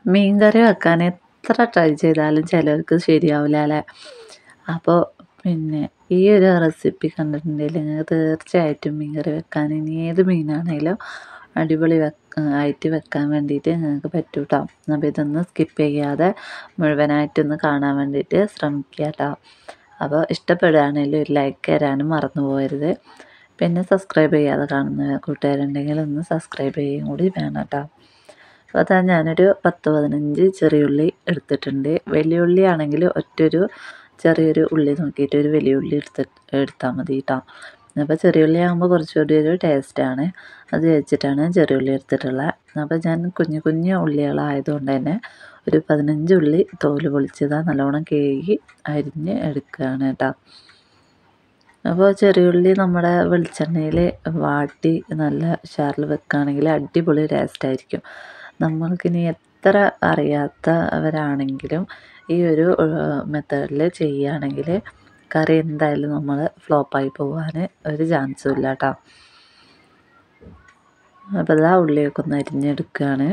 മീൻ കറി വെക്കാൻ എത്ര ട്രൈ ചെയ്താലും ചിലർക്ക് ശരിയാവില്ല അല്ലേ. അപ്പോൾ പിന്നെ ഈ ഒരു റെസിപ്പി കണ്ടിട്ടുണ്ടെങ്കിൽ നിങ്ങൾക്ക് തീർച്ചയായിട്ടും മീൻ കറി വെക്കാൻ ഇനി ഏത് മീനാണെങ്കിലും അടിപൊളി ആയിട്ട് വെക്കാൻ വേണ്ടിയിട്ട് നിങ്ങൾക്ക് പറ്റും കേട്ടോ. അപ്പോൾ ഇതൊന്ന് സ്കിപ്പ് ചെയ്യാതെ മുഴുവനായിട്ടൊന്ന് കാണാൻ വേണ്ടിയിട്ട് ശ്രമിക്കുക കേട്ടോ. അപ്പോൾ ഇഷ്ടപ്പെടുകയാണെങ്കിൽ ഒരു ലൈക്ക് തരാനും മറന്നു പോകരുത്. പിന്നെ സബ്സ്ക്രൈബ് ചെയ്യാതെ കാണുന്ന കൂട്ടുകാരുണ്ടെങ്കിൽ ഒന്ന് സബ്സ്ക്രൈബ് ചെയ്യുകയും കൂടി വേണം കേട്ടോ. അപ്പോൾ അതാ ഞാനൊരു 10-15 ചെറിയുള്ളി എടുത്തിട്ടുണ്ട്. വലിയ ഉള്ളി ആണെങ്കിൽ ഒറ്റൊരു ചെറിയൊരു ഉള്ളി നോക്കിയിട്ട് ഒരു വലിയ ഉള്ളി എടുത്താൽ മതി കേട്ടോ. അപ്പോൾ ചെറിയ ഉള്ളി ആകുമ്പോൾ കുറച്ചുകൂടി ഒരു ടേസ്റ്റാണ്. അത് വെച്ചിട്ടാണ് ചെറിയ ഉള്ളി എടുത്തിട്ടുള്ളത്. അപ്പോൾ ഞാൻ കുഞ്ഞു കുഞ്ഞു ഉള്ളികളായതുകൊണ്ട് തന്നെ ഒരു 15 ഉള്ളി തോല് പൊളിച്ചതാ നല്ലോണം കഴുകി അരിഞ്ഞ് എടുക്കുകയാണ് കേട്ടോ. അപ്പോൾ ചെറിയുള്ളി നമ്മുടെ വെളിച്ചെണ്ണയിൽ വാട്ടി നല്ല ഉഷാറിൽ വെക്കുകയാണെങ്കിൽ അടിപൊളി ടേസ്റ്റായിരിക്കും. നമ്മൾക്കിനി എത്ര അറിയാത്തവരാണെങ്കിലും ഈ ഒരു മെത്തേഡിൽ ചെയ്യുകയാണെങ്കിൽ കറി എന്തായാലും നമ്മൾ ഫ്ലോപ്പായി പോകാൻ ഒരു ചാൻസും ഇല്ല കേട്ടോ. അപ്പോൾ ഇതാ ഉള്ളിയൊക്കെ ഒന്ന് അരിഞ്ഞെടുക്കുകയാണ്.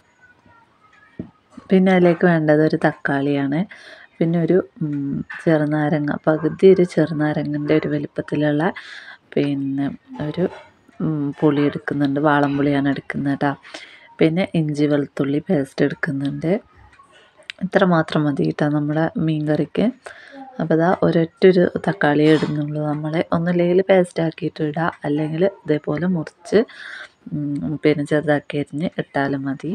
പിന്നെ അതിലേക്ക് വേണ്ടത് ഒരു തക്കാളിയാണ്. പിന്നെ ഒരു ചെറുനാരങ്ങ, പകുതി ഒരു ചെറുനാരങ്ങൻ്റെ ഒരു വലിപ്പത്തിലുള്ള പിന്നെ ഒരു പുളി എടുക്കുന്നുണ്ട്. വാളംപുളിയാണ് എടുക്കുന്നത് കേട്ടോ. പിന്നെ ഇഞ്ചി വെളുത്തുള്ളി പേസ്റ്റ് എടുക്കുന്നുണ്ട്. ഇത്ര മാത്രം മതി കേട്ടോ നമ്മുടെ മീൻ കറിക്ക്. അപ്പോൾ ഇതാ ഒരൊറ്റൊരു തക്കാളി ഇടുന്നുള്ളൂ. നമ്മൾ ഒന്നുമില്ലെങ്കിൽ പേസ്റ്റ് ആക്കിയിട്ട് ഇടുക, അല്ലെങ്കിൽ ഇതേപോലെ മുറിച്ച് പിന്നെ ചെറുതാക്കി അരിഞ്ഞ് ഇട്ടാലും മതി.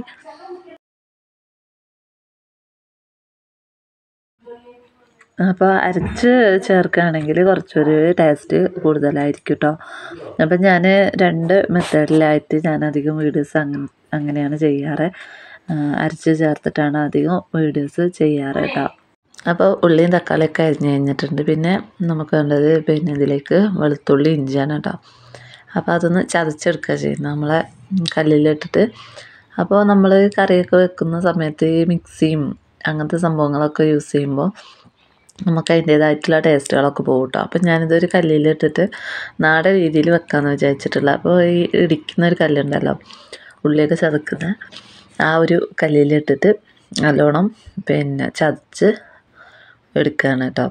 അപ്പോൾ അരച്ച് ചേർക്കുകയാണെങ്കിൽ കുറച്ചൊരു ടേസ്റ്റ് കൂടുതലായിരിക്കും കേട്ടോ. അപ്പം ഞാൻ 2 മെത്തേഡിലായിട്ട് ഞാൻ അധികം വീഡിയോസ് അങ്ങനെയാണ് ചെയ്യാറ്. അരച്ച് ചേർത്തിട്ടാണ് അധികം വീഡിയോസ് ചെയ്യാറ് കേട്ടോ. അപ്പോൾ ഉള്ളിയും തക്കാളിയൊക്കെ അരിഞ്ഞ് കഴിഞ്ഞിട്ടുണ്ട്. പിന്നെ നമുക്ക് വേണ്ടത് പിന്നെ ഇതിലേക്ക് വെളുത്തുള്ളി ഇഞ്ചിയാണ് കേട്ടോ. അപ്പോൾ അതൊന്ന് ചതച്ചെടുക്കുക ചെയ്യുന്നത് നമ്മളെ കല്ലിലിട്ടിട്ട്. അപ്പോൾ നമ്മൾ കറിയൊക്കെ വെക്കുന്ന സമയത്ത് ഈ മിക്സിയും അങ്ങനത്തെ സംഭവങ്ങളൊക്കെ യൂസ് ചെയ്യുമ്പോൾ നമുക്ക് അതിൻ്റേതായിട്ടുള്ള ടേസ്റ്റുകളൊക്കെ പോകും കേട്ടോ. അപ്പം ഞാനിതൊരു കല്ലിലിട്ടിട്ട് നാടൻ രീതിയിൽ വെക്കാമെന്ന് വിചാരിച്ചിട്ടുള്ള. അപ്പോൾ ഈ ഇടിക്കുന്നൊരു കല്ലുണ്ടല്ലോ, ഉള്ളിയൊക്കെ ചതക്കുന്ന ആ ഒരു കല്ലിലിട്ടിട്ട് നല്ലോണം പിന്നെ ചതച്ച് എടുക്കുകയാണ് കേട്ടോ.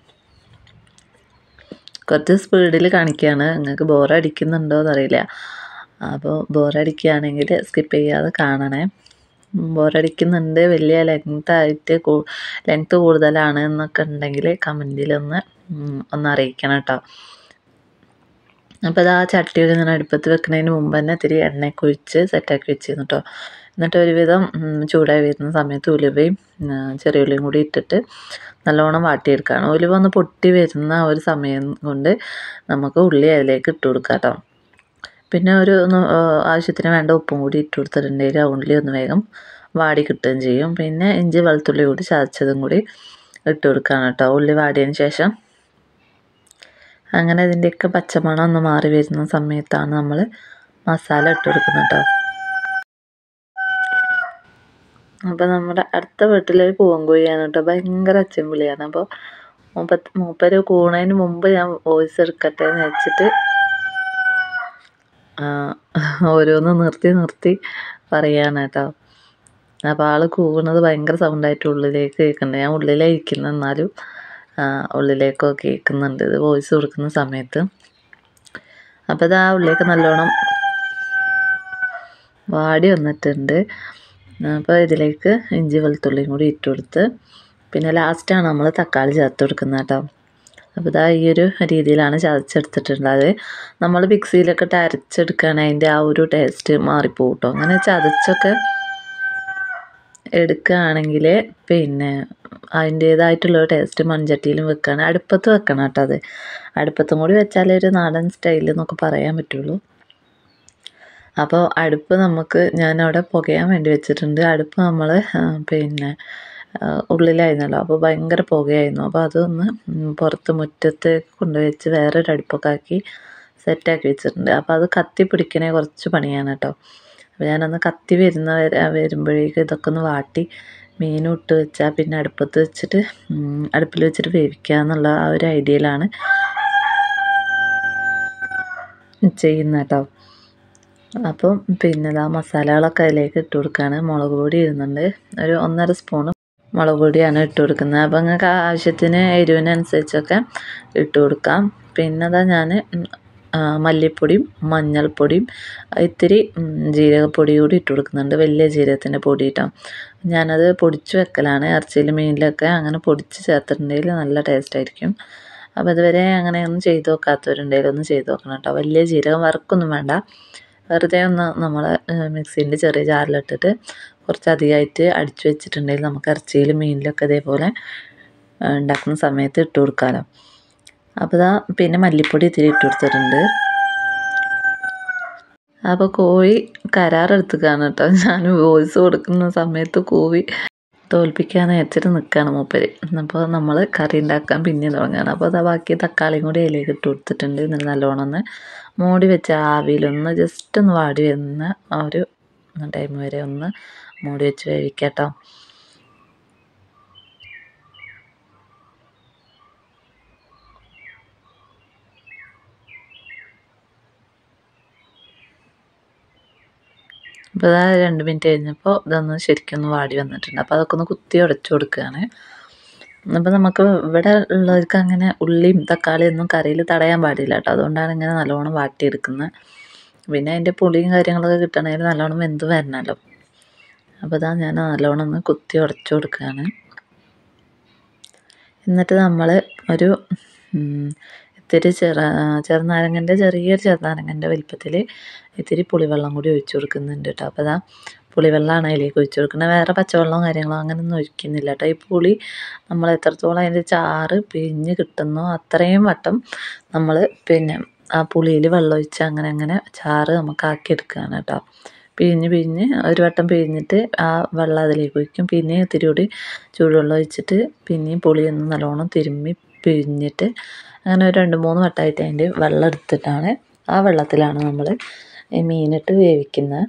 കുറച്ച് സ്പീഡിൽ കാണിക്കുകയാണ്. നിങ്ങൾക്ക് ബോറടിക്കുന്നുണ്ടോ എന്നറിയില്ല. അപ്പോൾ ബോറടിക്കുകയാണെങ്കിൽ സ്കിപ്പ് ചെയ്യാതെ കാണണേ. ബോറടിക്കുന്നുണ്ട്, വലിയ ലെങ്ത്ത് കൂടുതലാണ് എന്നൊക്കെ ഉണ്ടെങ്കിൽ കമൻറ്റിലൊന്ന് അറിയിക്കണം കേട്ടോ. അപ്പോൾ അത് ആ ചട്ടിയൊക്കെ ഞാൻ അടുപ്പത്ത് വെക്കുന്നതിന് മുമ്പ് തന്നെ ഇത്തിരി എണ്ണയൊക്കെ ഒഴിച്ച് സെറ്റാക്കി വെച്ചിരുന്നു കേട്ടോ. എന്നിട്ട് ഒരുവിധം ചൂടായി വരുന്ന സമയത്ത് ഉലുവയും ചെറിയുള്ളിയും കൂടി ഇട്ടിട്ട് നല്ലോണം വാട്ടിയെടുക്കുകയാണ്. ഉലുവ ഒന്ന് പൊട്ടി വരുന്ന ഒരു സമയം കൊണ്ട് നമുക്ക് ഉള്ളി അതിലേക്ക് ഇട്ട് കൊടുക്കാം കേട്ടോ. പിന്നെ ഒരു ആവശ്യത്തിന് വേണ്ട ഉപ്പും കൂടി ഇട്ട് കൊടുത്തിട്ടുണ്ടെങ്കിൽ ആ ഉള്ളി ഒന്ന് വേഗം വാടി കിട്ടുകയും ചെയ്യും. പിന്നെ ഇഞ്ചി വെളുത്തുള്ളി കൂടി ചതച്ചതും കൂടി ഇട്ട് കൊടുക്കുകയാണ് കേട്ടോ ഉള്ളി വാടിയതിന് ശേഷം. അങ്ങനെ ഇതിൻ്റെയൊക്കെ പച്ചമണം ഒന്ന് മാറി വരുന്ന സമയത്താണ് നമ്മൾ മസാല ഇട്ട് കൊടുക്കുന്നത് കേട്ടോ. അപ്പോൾ നമ്മുടെ അടുത്ത വീട്ടിലൊരു പൂവൻകോഴിയാണ് കേട്ടോ, ഭയങ്കര അച്ചൻവിളിയാണ്. അപ്പോൾ മൂപ്പര് കൂണതിന് മുമ്പ് ഞാൻ വോയിസ് എടുക്കട്ടെ എന്ന് വെച്ചിട്ട് ഓരോന്ന് നിർത്തി പറയാണ് കേട്ടോ. അപ്പോൾ ആൾ കൂവുന്നത് ഭയങ്കര സൗണ്ടായിട്ട് ഉള്ളിലേക്ക് കേൾക്കുന്നുണ്ട്. ഞാൻ ഉള്ളിലേ ഇരിക്കുന്നത്, എന്നാലും ഉള്ളിലേക്കൊക്കെ കേൾക്കുന്നുണ്ട് ഇത് വോയിസ് കൊടുക്കുന്ന സമയത്ത്. അപ്പോൾ ഇത് ആ ഉള്ളിലേക്ക് നല്ലോണം വാടി വന്നിട്ടുണ്ട്. അപ്പോൾ ഇതിലേക്ക് ഇഞ്ചി വെളുത്തുള്ളിയും കൂടി ഇട്ട് കൊടുത്ത് പിന്നെ ലാസ്റ്റാണ് നമ്മൾ തക്കാളി ചേർത്ത് കൊടുക്കുന്നത് കേട്ടോ. അപ്പോൾ ഇതാ ഈ ഒരു രീതിയിലാണ് ചതച്ചെടുത്തിട്ടുള്ളത്. നമ്മൾ മിക്സിയിലൊക്കെ ഇട്ട് അരച്ചെടുക്കുകയാണെങ്കിൽ അതിൻ്റെ ആ ഒരു ടേസ്റ്റ് മാറിപ്പോകും കേട്ടോ. അങ്ങനെ ചതച്ചൊക്കെ എടുക്കുകയാണെങ്കിൽ പിന്നെ അതിൻ്റേതായിട്ടുള്ളൊരു ടേസ്റ്റ് മൺചട്ടിയിലും വെക്കുകയാണ്. അടുപ്പത്ത് വെക്കണം കേട്ടോ. അത് അടുപ്പത്തും കൂടി വെച്ചാലേ ഒരു നാടൻ സ്റ്റൈൽ എന്നൊക്കെ പറയാൻ പറ്റുള്ളൂ. അപ്പോൾ അടുപ്പ് ഞാനവിടെ പുകയാൻ വേണ്ടി വെച്ചിട്ടുണ്ട്. അടുപ്പ് നമ്മൾ പിന്നെ ഉള്ളിലായിരുന്നല്ലോ, അപ്പോൾ ഭയങ്കര പുകയായിരുന്നു. അപ്പോൾ അതൊന്ന് പുറത്ത് മുറ്റത്ത് കൊണ്ടുവച്ച് വേറൊരു അടുപ്പൊക്കെ ആക്കി സെറ്റാക്കി വെച്ചിട്ടുണ്ട്. അപ്പോൾ അത് കത്തി പിടിക്കണേ കുറച്ച് പണിയാണ് കേട്ടോ. അപ്പോൾ ഞാനൊന്ന് കത്തി വരുമ്പോഴേക്കും ഇതൊക്കെ ഒന്ന് വാട്ടി മീനും ഇട്ട് വെച്ചാൽ പിന്നെ അടുപ്പിൽ വെച്ചിട്ട് വേവിക്കുക എന്നുള്ള ആ ഒരു ഐഡിയയിലാണ് ചെയ്യുന്നത് കേട്ടോ. അപ്പം പിന്നെ ഇതാ മസാലകളൊക്കെ അതിലേക്ക് ഇട്ട് കൊടുക്കുകയാണ്. മുളക് പൊടി ഇടുന്നുണ്ട്, ഒരു 1.5 സ്പൂണ് മുളക് പൊടിയാണ് ഇട്ട് കൊടുക്കുന്നത്. അപ്പം നിങ്ങൾക്ക് ആവശ്യത്തിന് എരിവിനനുസരിച്ചൊക്കെ ഇട്ട് കൊടുക്കാം. പിന്നെ അതാ ഞാൻ മല്ലിപ്പൊടിയും മഞ്ഞൾപ്പൊടിയും ഇത്തിരി ജീരകപ്പൊടി കൂടി ഇട്ട് കൊടുക്കുന്നുണ്ട്, വലിയ ജീരകത്തിൻ്റെ പൊടി കേട്ടോ. ഞാനത് പൊടിച്ച് വെക്കലാണ്, ഇറച്ചിയിൽ മീനിലൊക്കെ അങ്ങനെ പൊടിച്ച് ചേർത്തിട്ടുണ്ടെങ്കിൽ നല്ല ടേസ്റ്റ് ആയിരിക്കും. അപ്പോൾ ഇതുവരെ അങ്ങനെയൊന്നും ചെയ്ത് നോക്കാത്തവരുണ്ടെങ്കിൽ ഒന്ന് ചെയ്ത് നോക്കണം കേട്ടോ. വലിയ ജീരകം വറുക്കൊന്നും വേണ്ട, വെറുതെ ഒന്ന് നമ്മൾ മിക്സീൻ്റെ ചെറിയ ജാറിലിട്ടിട്ട് കുറച്ചധികമായിട്ട് അടിച്ചു വെച്ചിട്ടുണ്ടെങ്കിൽ നമുക്ക് ഇറച്ചിയിലും മീനിലൊക്കെ ഇതേപോലെ ഉണ്ടാക്കുന്ന സമയത്ത് ഇട്ട് കൊടുക്കാമല്ലോ. അപ്പോൾ ഇതാ പിന്നെ മല്ലിപ്പൊടി ഇത്തിരി ഇട്ട് കൊടുത്തിട്ടുണ്ട്. അപ്പോൾ കോഴി കരാറെടുത്തുക്കാണ് കേട്ടോ. ഞാൻ വോയിസ് കൊടുക്കുന്ന സമയത്ത് കോഴി തോൽപ്പിക്കാൻ വെച്ചിട്ട് നിൽക്കുകയാണ് മൂപ്പര്. അപ്പോൾ നമ്മൾ കറി ഉണ്ടാക്കാൻ പിന്നെ തുടങ്ങുകയാണ്. അപ്പോൾ അതാ ബാക്കി തക്കാളിയും കൂടി അതിലേക്ക് ഇട്ട് കൊടുത്തിട്ടുണ്ട്. എന്നിട്ട് നല്ലോണം ഒന്ന് മൂടി വെച്ച് ആവിയിലൊന്ന് ജസ്റ്റ് ഒന്ന് വാടി വരുന്ന ആ ഒരു ടൈം വരെ ഒന്ന് മൂടി വെച്ച് വേവിക്കാം കേട്ടോ. അപ്പോൾ അതാ 2 മിനിറ്റ് കഴിഞ്ഞപ്പോൾ ഇതൊന്ന് ശരിക്കൊന്ന് വാടി വന്നിട്ടുണ്ട്. അപ്പോൾ അതൊക്കെ ഒന്ന് കുത്തി ഉടച്ചു കൊടുക്കുകയാണ്. അപ്പോൾ നമുക്ക് ഇവിടെ ഉള്ളവർക്ക് അങ്ങനെ ഉള്ളിയും തക്കാളിയും ഒന്നും കറിയിൽ തടയാൻ പാടില്ല കേട്ടോ. അതുകൊണ്ടാണ് ഇങ്ങനെ നല്ലോണം വാട്ടിയെടുക്കുന്നത്. പിന്നെ അതിൻ്റെ പുളിയും കാര്യങ്ങളൊക്കെ കിട്ടണമെങ്കിൽ നല്ലോണം വെന്ത് വരണമല്ലോ. അപ്പോൾ ഇതാ ഞാൻ നല്ലോണം ഒന്ന് കുത്തി ഉടച്ചു കൊടുക്കുകയാണ്. എന്നിട്ട് നമ്മൾ ഒരു ഇത്തിരി ചെറുനാരങ്ങൻ്റെ ചെറിയൊരു ചെറുനാരങ്ങൻ്റെ വലിപ്പത്തിൽ ഇത്തിരി പുളിവെള്ളം കൂടി ഒഴിച്ചു കൊടുക്കുന്നുണ്ട് കേട്ടോ. അപ്പോൾ അതാ പുളിവെള്ളമാണ് അതിലേക്ക് ഒഴിച്ചു കൊടുക്കുന്നത്, വേറെ പച്ചവെള്ളമോ കാര്യങ്ങളോ അങ്ങനെയൊന്നും ഒഴിക്കുന്നില്ല കേട്ടോ. ഈ പുളി നമ്മൾ എത്രത്തോളം അതിൻ്റെ ചാറ് പിഴിഞ്ഞ് കിട്ടുന്നോ അത്രയും വട്ടം നമ്മൾ പിന്നെ ആ പുളിയിൽ വെള്ളം ഒഴിച്ച് അങ്ങനെ അങ്ങനെ ചാറ് നമുക്ക് ആക്കിയെടുക്കുകയാണ് കേട്ടോ. പിഴിഞ്ഞ് ഒരു വട്ടം പിഴിഞ്ഞിട്ട് ആ വെള്ളം അതിലേക്ക് ഒഴിക്കും, പിന്നെ ഇത്തിരി കൂടി ചൂടുവെള്ളം ഒഴിച്ചിട്ട് പിന്നെയും പുളിയൊന്ന് നല്ലോണം തിരുമ്മി പിഴിഞ്ഞിട്ട് അങ്ങനെ ഒരു 2-3 വട്ടമായിട്ട് അതിൻ്റെ വെള്ളം എടുത്തിട്ടാണ് ആ വെള്ളത്തിലാണ് നമ്മൾ ഈ മീനിട്ട് വേവിക്കുന്നത്.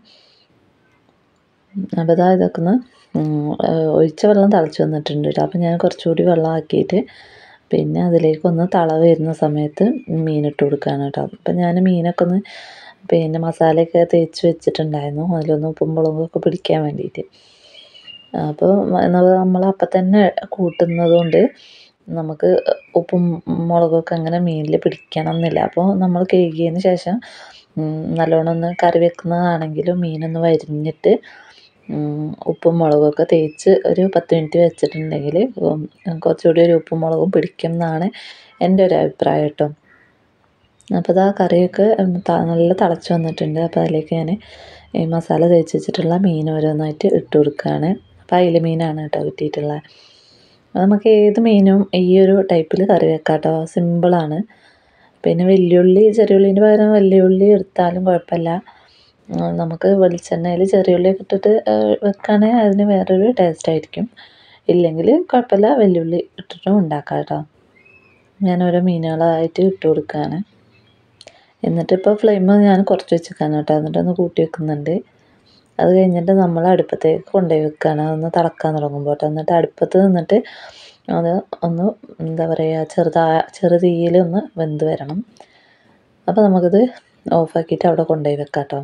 അപ്പോൾ ഇതാ ഇതൊക്കെ ഒന്ന് ഒഴിച്ച വെള്ളം തിളച്ച് വന്നിട്ടുണ്ട് കേട്ടോ. അപ്പോൾ ഞാൻ കുറച്ചുകൂടി വെള്ളം ആക്കിയിട്ട് പിന്നെ അതിലേക്കൊന്ന് തള വരുന്ന സമയത്ത് മീനിട്ട് കൊടുക്കുകയാണ് കേട്ടോ. അപ്പം ഞാൻ മീനൊക്കെ ഒന്ന് പിന്നെ മസാലയൊക്കെ തേച്ച് വെച്ചിട്ടുണ്ടായിരുന്നു, അതിലൊന്ന് ഉപ്പും മുളകൊക്കെ പിടിക്കാൻ വേണ്ടിയിട്ട്. അപ്പോൾ നമ്മൾ അപ്പം തന്നെ കൂട്ടുന്നത് കൊണ്ട് നമുക്ക് ഉപ്പും മുളകൊക്കെ അങ്ങനെ മീനിൽ പിടിക്കണം എന്നില്ല. അപ്പോൾ നമ്മൾ കഴുകിയതിന് ശേഷം നല്ലോണം ഒന്ന് കറി വെക്കുന്നതാണെങ്കിലും മീനൊന്ന് വരിഞ്ഞിട്ട് ഉപ്പും മുളകൊക്കെ തേച്ച് ഒരു 10 മിനിറ്റ് വെച്ചിട്ടുണ്ടെങ്കിൽ കുറച്ചുകൂടി ഒരു ഉപ്പും മുളകും പിടിക്കും എന്നാണ് എൻ്റെ ഒരു അഭിപ്രായം കേട്ടോ. അപ്പോൾ ഇതാ കറിയൊക്കെ നല്ല തിളച്ച് വന്നിട്ടുണ്ട്. അപ്പോൾ അതിലേക്ക് ഞാൻ ഈ മസാല തേച്ച് വെച്ചിട്ടുള്ള മീൻ ഓരോന്നായിട്ട് ഇട്ട് കൊടുക്കുകയാണ്. അപ്പോൾ അയില മീനാണ് കേട്ടോ കിട്ടിയിട്ടുള്ളത്. നമുക്ക് ഏത് മീനും ഈ ഒരു ടൈപ്പിൽ കറി വെക്കാം കേട്ടോ, സിമ്പിളാണ്. പിന്നെ ചെറിയ ഉള്ളീൻ്റെ പകരം വലിയ ഉള്ളി എടുത്താലും കുഴപ്പമില്ല. നമുക്ക് വെളിച്ചെണ്ണയിൽ ചെറിയ ഉള്ളിയൊക്കെ ഇട്ടിട്ട് വെക്കുകയാണെങ്കിൽ അതിന് വേറൊരു ടേസ്റ്റ് ആയിരിക്കും. ഇല്ലെങ്കിൽ കുഴപ്പമില്ല, വെല്ലുള്ളി ഇട്ടിട്ടും ഉണ്ടാക്കാം കേട്ടോ. ഞാൻ ഓരോ മീനുകളായിട്ട് ഇട്ട് കൊടുക്കുകയാണ്. എന്നിട്ടിപ്പോൾ ഫ്ലെയിം ഞാൻ കുറച്ച് വെച്ചിരിക്കുകയാണ് കേട്ടോ, എന്നിട്ടൊന്ന് കൂട്ടി വെക്കുന്നുണ്ട്. അത് കഴിഞ്ഞിട്ട് നമ്മൾ അടുപ്പത്തേക്ക് കൊണ്ടുപോയി വെക്കുകയാണ്, അതൊന്ന് തിളക്കാൻ തുടങ്ങുമ്പോൾ കേട്ടോ. എന്നിട്ട് അടുപ്പത്ത് നിന്നിട്ട് അത് ഒന്ന് എന്താ പറയുക ചെറു തീയിൽ ഒന്ന് വെന്ത് വരണം. അപ്പോൾ നമുക്കിത് ഓഫാക്കിയിട്ട് അവിടെ കൊണ്ടുപോയി വെക്കാം കേട്ടോ.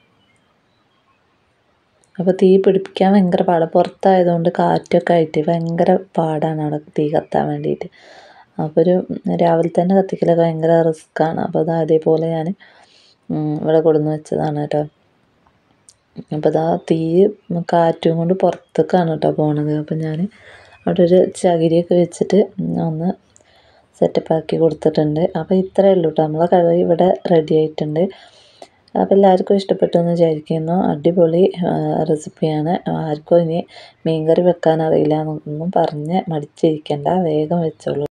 അപ്പോൾ തീ പിടിപ്പിക്കാൻ ഭയങ്കര പാടാണ്, പുറത്തായതുകൊണ്ട് കാറ്റൊക്കെ ആയിട്ട് ഭയങ്കര പാടാണ് അവിടെ തീ കത്താൻ വേണ്ടിയിട്ട്. അപ്പോൾ രാവിലെ തന്നെ കത്തിക്കലൊക്കെ ഭയങ്കര റിസ്ക്കാണ്. അപ്പോൾ അതേപോലെ ഞാൻ ഇവിടെ കൊടുന്ന് വെച്ചതാണ് കേട്ടോ. അപ്പോൾ ഇതാ തീ കാറ്റും കൊണ്ട് പുറത്തേക്കാണ് കേട്ടോ പോണത്. അപ്പോൾ ഞാൻ അവിടെ ഒരു ചകിരിയൊക്കെ വെച്ചിട്ട് ഒന്ന് സെറ്റപ്പാക്കി കൊടുത്തിട്ടുണ്ട്. അപ്പോൾ ഇത്രയേ ഉള്ളൂ കേട്ടോ, നമ്മളെ കറി ഇവിടെ റെഡി ആയിട്ടുണ്ട്. അപ്പോൾ എല്ലാവർക്കും ഇഷ്ടപ്പെട്ടു എന്ന് വിചാരിക്കുന്നു. അടിപൊളി റെസിപ്പിയാണ്. ആർക്കും ഇനി മീൻകറി വെക്കാൻ അറിയില്ല എന്നൊന്നും പറഞ്ഞ് മടിച്ചിരിക്കണ്ട, വേഗം വെച്ചോളൂ.